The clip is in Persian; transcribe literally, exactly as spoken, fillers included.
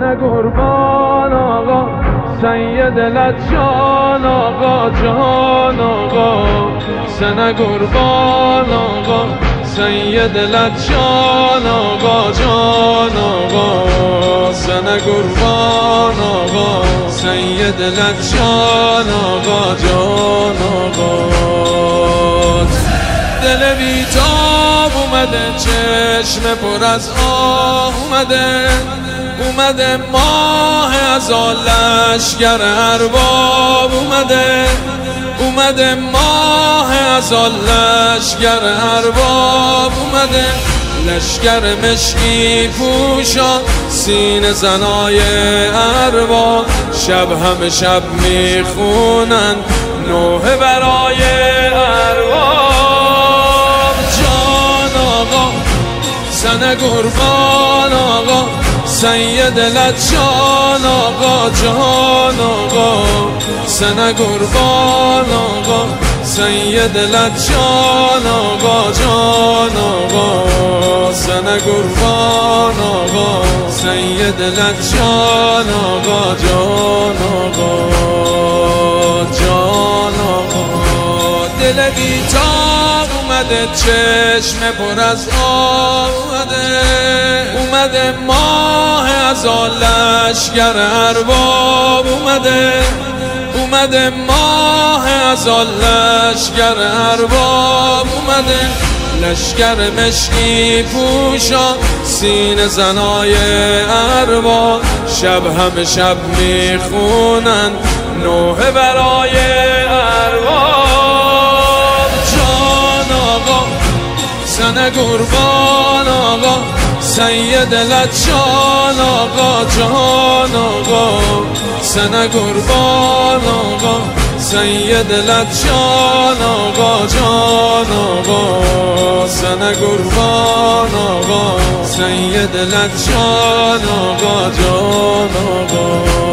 سنه قربان آقا سید لجان آقا جان آقا سنه قربان آقا سید لجان آقا جان آقا سنه قربان آقا سید لجان آقا جان آقا دل بیتاب اومده چشم پر از آه اومده اومده ماه از لشگر ارباب اومده اومده ماه از لشگر ارباب اومده لشگر مشکی پوشان سینه زنای ارباب شب همه شب میخونن نوحه برای ارباب جان آقا سنه قربان آقا سید لجان آقا جان آقا سنه قربان آقا سید لجان آقا جان آقا سنه قربان آقا سید لجان آقا جان آقا جان آقا دل بیتاب اومده چشم پر از آب اومده اومده ماه از لشگر ارباب اومده اومده ماه از لشگر ارباب اومده لشگر مشکی پوشان سینه زنای ارباب شب همه شب میخونن نوحه برای ارباب جان آقا سنه قربان آقا سید لجان آقا جان آقا سنه قربان آقا سید لجان آقا جان آقا سنه قربان آقا سید لجان آقا جان آقا